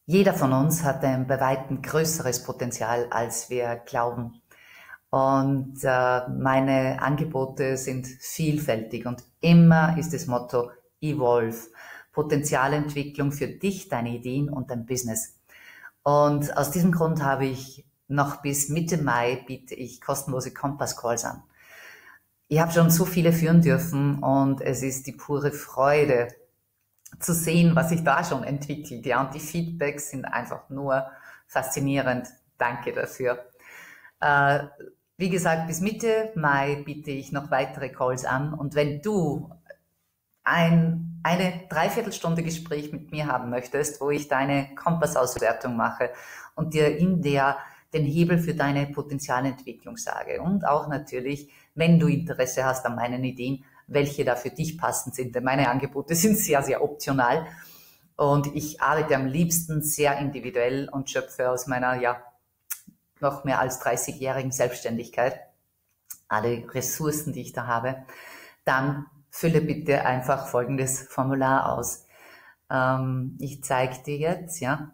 Jeder von uns hat ein bei weitem größeres Potenzial, als wir glauben. Und meine Angebote sind vielfältig und immer ist das Motto Evolve, Potenzialentwicklung für dich, deine Ideen und dein Business. Und aus diesem Grund habe ich noch bis Mitte Mai biete ich kostenlose Kompass-Calls an. Ich habe schon so viele führen dürfen und es ist die pure Freude zu sehen, was sich da schon entwickelt. Ja, und die Feedbacks sind einfach nur faszinierend. Danke dafür. Wie gesagt, bis Mitte Mai biete ich noch weitere Calls an. Und wenn du eine Dreiviertelstunde Gespräch mit mir haben möchtest, wo ich deine Kompassauswertung mache und dir in der den Hebel für deine Potenzialentwicklung sage und auch natürlich, wenn du Interesse hast an meinen Ideen, welche da für dich passend sind. Denn meine Angebote sind sehr, sehr optional und ich arbeite am liebsten sehr individuell und schöpfe aus meiner, noch mehr als 30-jährigen Selbstständigkeit alle Ressourcen, die ich da habe. Dann fülle bitte einfach folgendes Formular aus. Ich zeige dir jetzt, ja.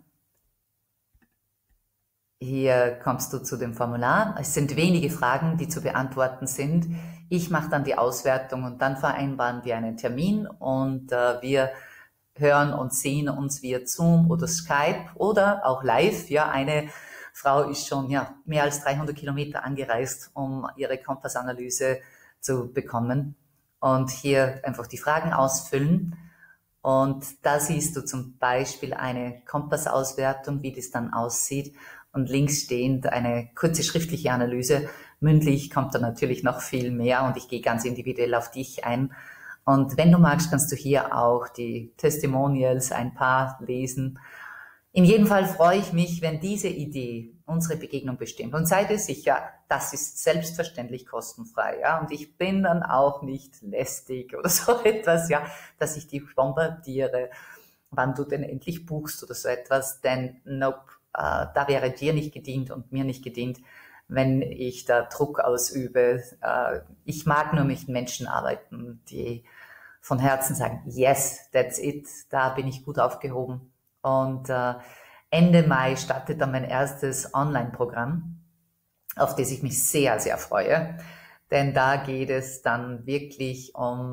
Hier kommst du zu dem Formular. Es sind wenige Fragen, die zu beantworten sind. Ich mache dann die Auswertung und dann vereinbaren wir einen Termin und wir hören und sehen uns via Zoom oder Skype oder auch live. Ja, eine Frau ist schon mehr als 300 Kilometer angereist, um ihre Kompassanalyse zu bekommen. Und hier einfach die Fragen ausfüllen. Und da siehst du zum Beispiel eine Kompassauswertung, wie das dann aussieht. Und links stehend eine kurze schriftliche Analyse. Mündlich kommt da natürlich noch viel mehr und ich gehe ganz individuell auf dich ein. Und wenn du magst, kannst du hier auch die Testimonials ein paar lesen. In jedem Fall freue ich mich, wenn diese Idee unsere Begegnung bestimmt. Und sei dir sicher, das ist selbstverständlich kostenfrei, ja. Und ich bin dann auch nicht lästig oder so etwas, ja, dass ich dich bombardiere, wann du denn endlich buchst oder so etwas. Denn nope, da wäre dir nicht gedient und mir nicht gedient, wenn ich da Druck ausübe. Ich mag nur mit Menschen arbeiten, die von Herzen sagen, yes, that's it, da bin ich gut aufgehoben. Und Ende Mai startet dann mein erstes Online-Programm, auf das ich mich sehr, sehr freue. Denn da geht es dann wirklich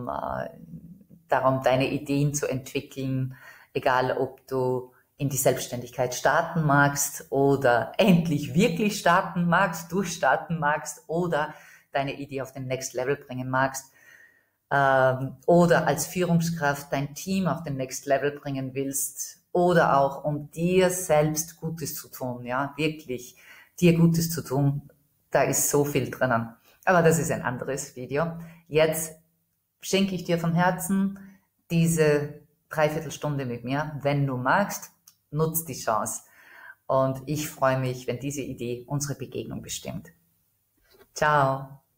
darum, deine Ideen zu entwickeln, egal ob du in die Selbstständigkeit starten magst oder endlich wirklich starten magst, durchstarten magst oder deine Idee auf den Next Level bringen magst oder als Führungskraft dein Team auf den Next Level bringen willst oder auch um dir selbst Gutes zu tun, ja, wirklich dir Gutes zu tun. Da ist so viel drinnen. Aber das ist ein anderes Video. Jetzt schenke ich dir von Herzen diese Dreiviertelstunde mit mir. Wenn du magst, nutz die Chance. Und ich freue mich, wenn diese Idee unsere Begegnung bestimmt. Ciao.